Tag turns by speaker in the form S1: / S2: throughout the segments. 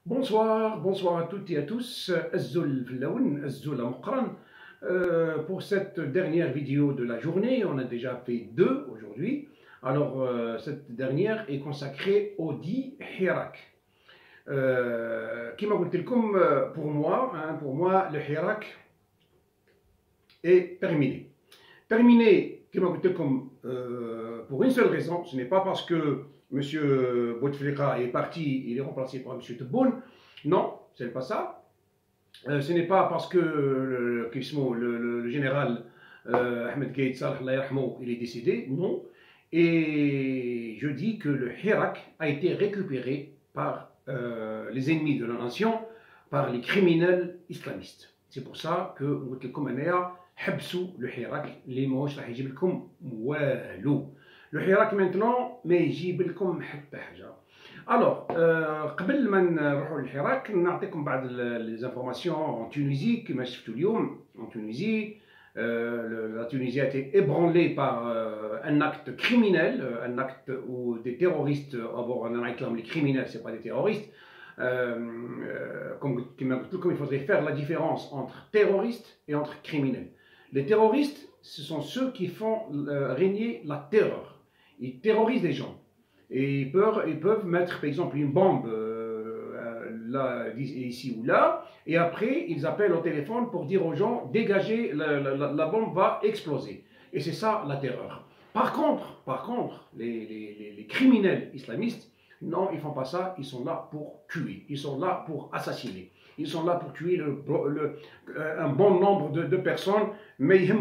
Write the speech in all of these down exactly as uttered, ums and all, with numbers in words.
S1: Bonsoir, bonsoir à toutes et à tous. Azzoul Flaoun, Azzoul Amqran. Euh, pour cette dernière vidéo de la journée, on a déjà fait deux aujourd'hui. Alors, euh, cette dernière est consacrée au dit Hirak. Euh, qui m'a dit comme pour moi, hein, pour moi, le Hirak est terminé. Terminé, qui m'a dit comme euh, pour une seule raison, ce n'est pas parce que M. Bouteflika est parti, il est remplacé par M. Tebboune. Non, ce n'est pas ça. Euh, ce n'est pas parce que le, le, le, le général euh, Ahmed Gaïd Salah, il est décédé. Non. Et je dis que le Hirak a été récupéré par euh, les ennemis de la nation, par les criminels islamistes. C'est pour ça que nous avons حبسوا le Hirak اللي ماهوش راح يجيب لكم والو. لو حراك maintenant ما يجيب لكم حتى حاجه. الوغ قبل ما نروحوا للحراك نعطيكم بعض لي زانفورماسيون en Tunisie كما شفتوا اليوم. En Tunisie, euh, la Tunisie a été ébranlée par euh, un acte criminel, un acte où des terroristes, d'abord on a réclamé les criminels, c'est pas des terroristes. Euh, euh, comme, comme il faudrait faire la différence entre terroristes et entre criminels. Les terroristes, ce sont ceux qui font euh, régner la terreur. Ils terrorisent les gens. Et ils peuvent, ils peuvent mettre, par exemple, une bombe euh, là, ici ou là, et après, ils appellent au téléphone pour dire aux gens, dégagez, la, la, la bombe va exploser. Et c'est ça, la terreur. Par contre, par contre les, les, les criminels islamistes, non, ils ne font pas ça, ils sont là pour tuer, ils sont là pour assassiner, ils sont là pour tuer le, le, un bon nombre de, de personnes, mais ils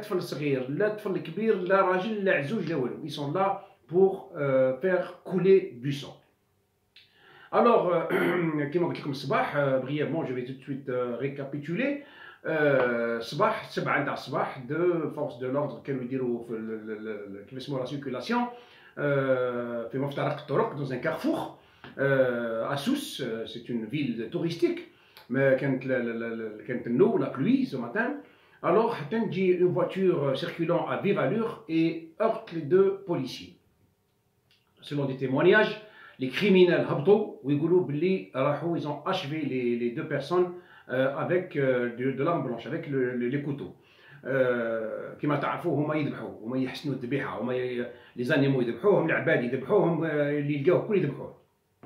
S1: sont là pour euh, faire couler du sang. Alors, euh, brièvement, je vais tout de suite euh, récapituler. صباح سبعة نتاع الصباح de force de l'ordre كانوا يديروا في كيف اسمه la circulation في مفترق الطرق dans un carrefour à Sousse. C'est une ville touristique, mais كانت كانت النو la pluie ce matin. Alors حتى تجي une voiture circulant à vive allure et heurte les deux policiers. Selon des témoignages, les criminels هبطوا ويقولوا باللي راحوا ils ont achevé les les deux personnes Euh, avec euh, de, de l'arme blanche, avec le, le, les couteaux. كما تعرفوا هما يذبحوا هما يحسنوا الذبيحه هما لي زانيمو يذبحوهم العباد يذبحوهم اللي يلقاوه الكل يذبحوه.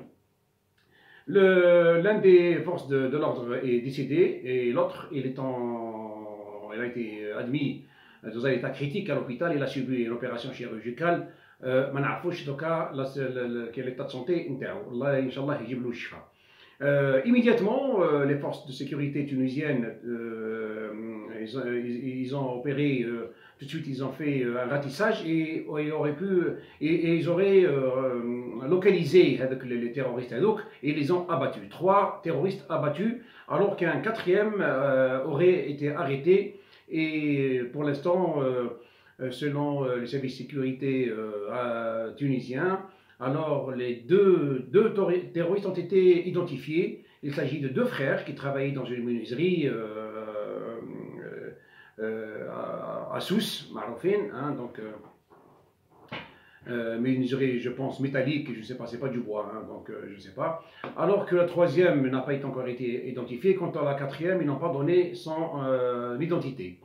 S1: L'un des forces de, de l'ordre est décédé et l'autre il est en il a été admis dans un état critique à l'hôpital. Il a subi une opération chirurgicale. ما نعرفوش دوكا كاين l'état de santé نتاعو. الله ان شاء الله يجيب له الشفاء. Euh, immédiatement, euh, les forces de sécurité tunisiennes, euh, ils, ils, ils ont opéré, euh, tout de suite ils ont fait euh, un ratissage et, et, ils auraient pu, et, et ils auraient euh, localisé avec les, les terroristes et ils les ont abattus. Trois terroristes abattus, alors qu'un quatrième euh, aurait été arrêté. Et pour l'instant, euh, selon les services de sécurité euh, tunisiens, alors, les deux, deux terroristes ont été identifiés. Il s'agit de deux frères qui travaillaient dans une menuiserie euh, euh, à, à Sousse, Maroufine, hein, donc euh, euh, menuiserie, je pense, métallique, je ne sais pas, c'est pas du bois, hein, donc euh, je ne sais pas. Alors que la troisième n'a pas encore été identifiée. Quant à la quatrième, ils n'ont pas donné son euh, identité.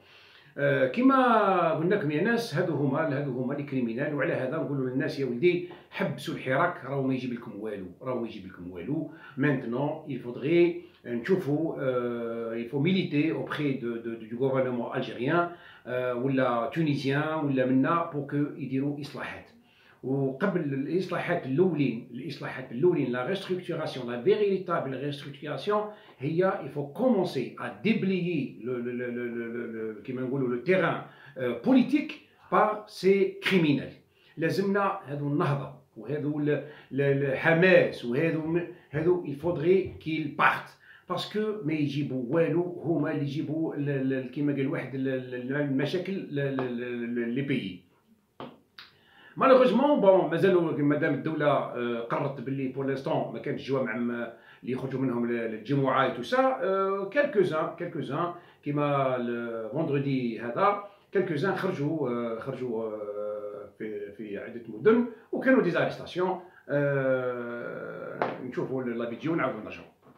S1: كما قلنا لكم يا ناس هادو هما هادو هما لي كريمينال. وعلى هذا نقولوا للناس يا ولدي حبسوا الحراك راهو ما يجيب لكم والو راهو ما يجيب لكم والو. Maintenant il faudrait نشوفوا il faut militer auprès de, de, du gouvernement algérien ولا tunisien ولا منا pour que يديروا اصلاحات. وقبل الاصلاحات الاولين الاصلاحات الاولين la restructuration, la véritable restructuration هي il faut commencer à déblayer le le le le le كيما نقولوا le terrain euh, politique par ces criminels. لازمنا هذو النهضه وهذو الحماس وهذو هذو il faudrait qu'ils partent parce que ما يجيبوا والو هما اللي يجيبوا كيما قال واحد المشاكل لي بيي. مالوغوزمون بون مازالوا مادام الدوله قررت باللي بور لانستون ما كانش جوامع اللي يخرجوا منهم الجمعات و سا كالكوزان كالكوزان كيما الفوندردي هذا كالكوزان خرجوا خرجوا في في عده مدن وكانوا ديزاريستاسيون. نشوفوا لا فيديو ونعاودوا نرجعوا.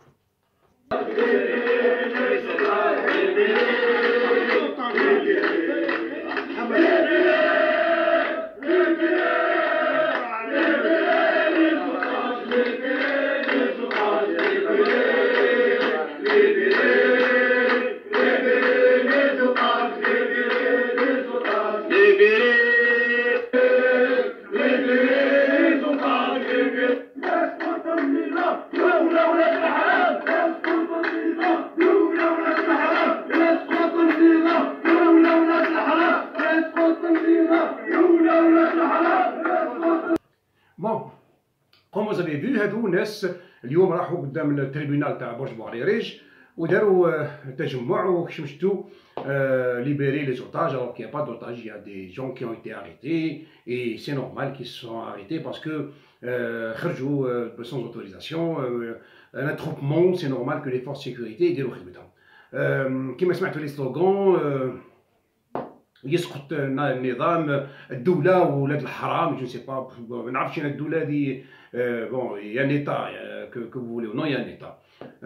S1: Bon, comme vous avez vu, هادو ناس اليوم راحوا قدام التريبيونال تاع برج بوعريريج وداروا تجمع وشمشتوا libérer les otages alors qu'il n'y a pas d'otages, il y a des gens qui ont été arrêtés et c'est normal qu'ils se sont arrêtés parce que خرجوا sans autorisation, un attroupement, c'est normal que les forces de sécurité يديروا خدمتهم. كما سمعتوا لي سلوغون يسقط النظام الدولة ولاد الحرام جو سي با ما نعرفش انا الدولة هذه بون يا نيتا كو كو فولي نو يا نيتا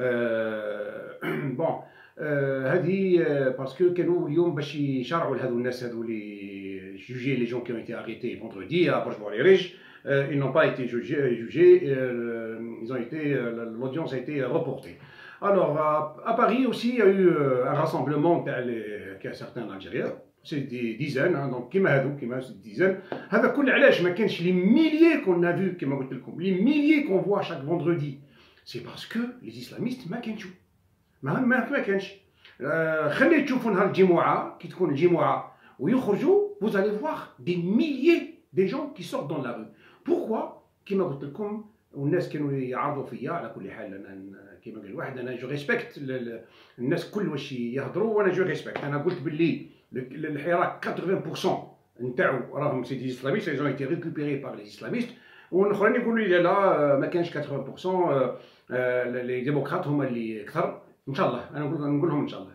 S1: بون هذه باسكو كانوا اليوم باش يشرعوا لهذو الناس هذو لي جوجي لي جون كي ont été arrêtés vendredi à Borj-Bouarerij. Ils n'ont pas été jugés, jugés ils ont été, l'audience a été reportée. Alors à, à Paris aussi il y a eu un rassemblement qui a certains Algériens. C'est des dizaines, hein, donc كيما هادو كيما des dizaines. هذا كل علاش ما كانش les milliers qu'on a vu كيما قلت لكم les milliers qu'on voit chaque vendredi. C'est parce que les islamistes ما كانش ما ما ما كانش. خلي تشوفوا نهار الجمعة كي تكون الجمعة ويخرجوا vous allez voir des milliers de gens qui sortent dans la rue. Pourquoi كيما قلت لكم والناس كانوا يعرضوا فيا على كل حال انا كيما قال واحد انا جو ريسبكت الناس كل واش يهضروا وانا جو ريسبكت. انا قلت باللي الحراك quatre-vingts pour cent نتاعو راهم سي دي اسلاميست ils ont été récupérés par les islamistes والاخرين يقولوا لي لا ما كانش quatre-vingts pour cent لي ديمقراط هما اللي اكثر. ان شاء الله انا نقول نقول لهم ان شاء الله.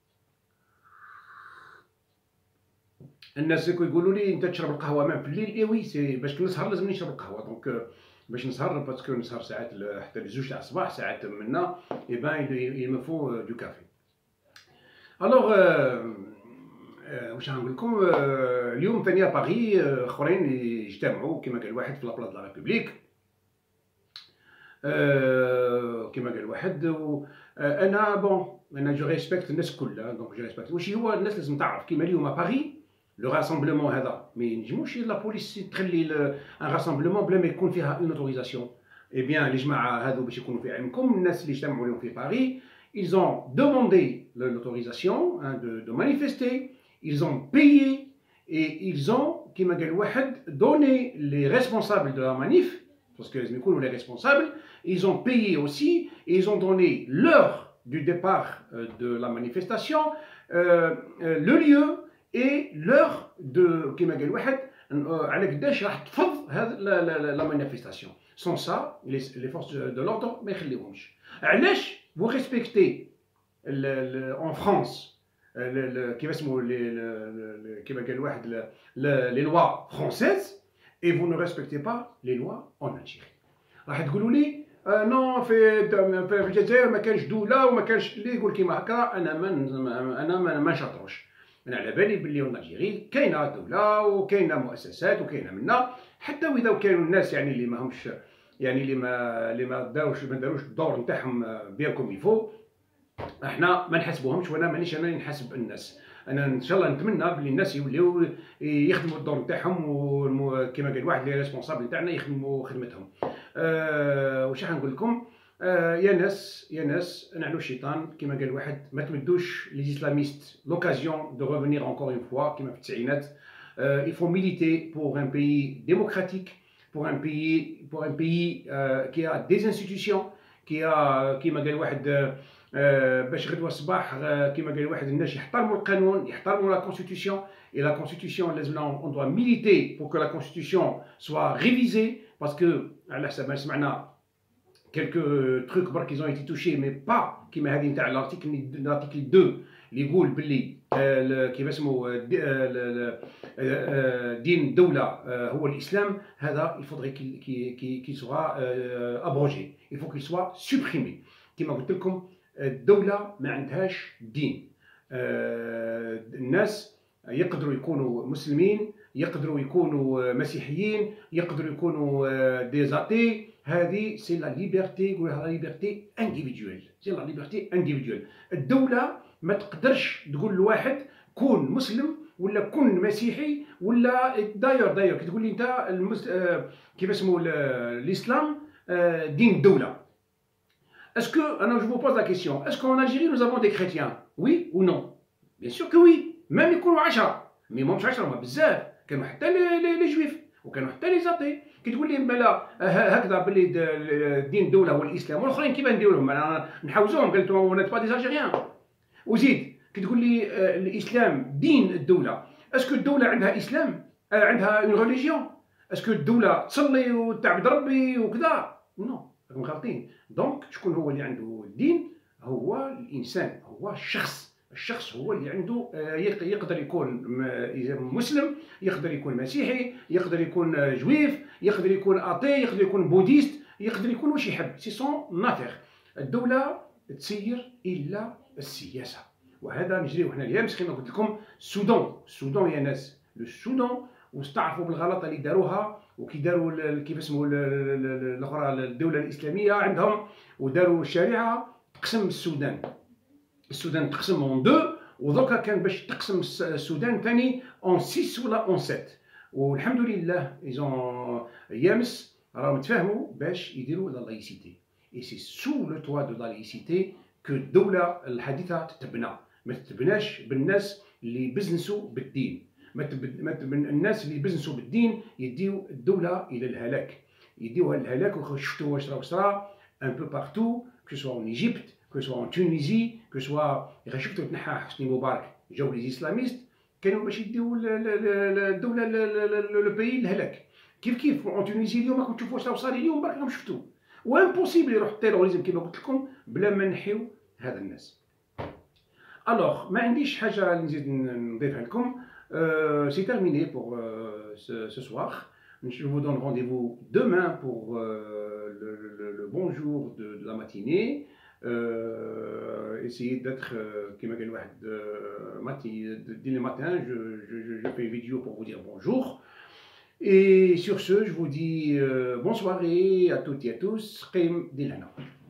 S1: الناس يقولوا لي انت تشرب القهوه ما في الليل. اي وي سي باش نسهر لازم نشرب القهوه دونك باش نسهر باسكو نسهر ساعات حتى لزوج تاع الصباح ساعات منا اي بان il me faut du café. الوغ واش غنقول لكم اليوم ثاني باري اخرين يجتمعوا كما قال واحد في لابلاص دو لا ريبوبليك كما قال واحد انا بون انا جو ريسبكت الناس كلها دونك جو ريسبكت واش هو الناس لازم تعرف كيما اليوم باري لو راسمبلمون هذا ما ينجموش لا بوليس تخلي ان راسمبلمون بلا ما يكون فيها اون اوتوريزاسيون. اي بيان الجماعه هذو باش يكونوا في علمكم الناس اللي اجتمعوا اليوم في باري ils ont demandé l'autorisation hein, de, de manifester, ils ont payé et ils ont كيما قال واحد donné les responsables de la manif parce que لازم يكونوا les responsables, ils ont payé aussi et ils ont donné l'heure du départ de la manifestation, euh, le lieu et l'heure de كيما قال واحد على قداش راح تفض هذه la manifestation. Sans ça les, les forces de l'ordre ما يخليوهمش. علاش vous respectez le, le, en France كيف اسمه كيما قال واحد les lois françaises et vous ne respectez pas les lois en Algérie. راح تقولوا لي نو في في الجزائر ما كانش دوله وما كانش اللي يقول كيما هكا. انا ما انا ما, ما نشاطروش. انا على بالي باللي في الجزائر كاينه دوله وكاينه مؤسسات وكاينه منا حتى واذا كانوا الناس يعني اللي ما همش يعني اللي ما اللي ما داروش ما داروش الدور نتاعهم بيان كوم يفو احنا ما نحاسبوهمش وانا مانيش انا نحاسب الناس. انا ان شاء الله نتمنى بلي الناس يوليو يخدموا الدور نتاعهم وكما قال واحد لي ريسبونسابل نتاعنا يخدموا خدمتهم. أه واش راح نقول لكم أه يا ناس يا ناس نعنو الشيطان كما قال واحد ما تمدوش لي اسلاميست لوكازيون دو ريفونير انكور اون فوا كما في التسعينات. أه il faut militer pour un pays démocratique, pour un pays pour un pays euh, qui a des institutions, qui a كما قال واحد euh, باش غدوه الصباح كما قال واحد الناس يحترموا القانون يحترموا la constitution et la constitution لازم on doit militer pour que la constitution soit révisée parce que على حسب ما سمعنا quelques trucs برك ils ont été touchés mais pas كيما هذه نتاع l'article l'article deux اللي يقول باللي كيف اسمه دين الدولة هو الإسلام. هذا il faudrait qu'il qu'il qu'il soit abrogé, il faut qu'il soit supprimé. كيما قلت لكم الدولة ما عندهاش دين. الناس يقدروا يكونوا مسلمين، يقدروا يكونوا مسيحيين، يقدروا يكونوا ديزاتي. هذه سي لا ليبرتي، يقولها لا ليبرتي انديفيدويل، سي لا ليبرتي انديفيدويل. الدولة ما تقدرش تقول لواحد كون مسلم ولا كون مسيحي ولا داير داير كي تقول لي انت المس... كيف اسمه الاسلام دين الدولة. Est-ce que, alors je vous pose la question, est-ce qu'en Algérie nous avons des chrétiens? Oui ou non? Bien sûr que oui. Même يكونوا عشرة، مي ماهمش عشرة، هما بزاف. كانوا حتى لي جويف وكانوا حتى لي زاتي. كي تقول لي بلا هكذا باللي دين الدولة هو الإسلام، والآخرين كيف نديرهم؟ أنا نحوزوهم، قلت لهم ونيت با دي ألجيريان. وزيد كي تقول لي الإسلام دين الدولة، اسكو الدولة عندها إسلام؟ عندها اون ريليجيون؟ اسكو الدولة تصلي وتعبد ربي وكذا؟ نو، راكم غالطين. دونك شكون هو اللي عنده الدين؟ هو الإنسان، هو الشخص. الشخص هو اللي عنده يقدر يكون مسلم، يقدر يكون مسيحي، يقدر يكون جويف، يقدر يكون اتي، يقدر يكون بوديست، يقدر يكون واش يحب. سي سون نافير. الدولة تسير إلا السياسة، وهذا نجريو حنا اليوم. كما قلت لكم السودان، السودان يا ناس، السودان واستعرفوا بالغلطة اللي داروها وكي داروا كيف اسمه الاخرى الدولة الإسلامية عندهم وداروا الشريعة. تقسم السودان، السودان تقسم اون دو، ودوكا كان باش تقسم السودان ثاني اون سيس ولا اون سيت. والحمد لله ايزون يامس راهم تفاهموا باش يديروا لا لايسيتي. اي سي سو لو توا دو لا لايسيتي كو الدولة الحديثة تتبنى. ما تتبناش بالناس اللي بزنسوا بالدين، ما تب... الناس اللي بزنسوا بالدين يديو الدولة إلى الهلاك، يديوها للهلاك. وشفتوا واش راه صرا ان بو بارتو، كو سوا اون ايجيبت، كو سوا اون تونيزي، كو سوا غير شفتوا تنحى حسني مبارك جاو لي اسلاميست كانوا باش يديو الدولة لو بيي للهلاك. كيف كيف اون تونيزي اليوم راكم تشوفوا واش راه صار اليوم، برك راكم شفتوا. وامبوسيبل يروح التيروريزم كيما قلت لكم بلا ما نحيو هذا الناس. الوغ ما عنديش حاجة نزيد نضيفها لكم. Euh, c'est terminé pour euh, ce, ce soir. Je vous donne rendez-vous demain pour euh, le, le, le bonjour de, de la matinée. Euh, essayez d'être, comme dès le matin, je, je, je fais une vidéo pour vous dire bonjour. Et sur ce, je vous dis euh, bonne soirée à toutes et à tous. Qim Dilana.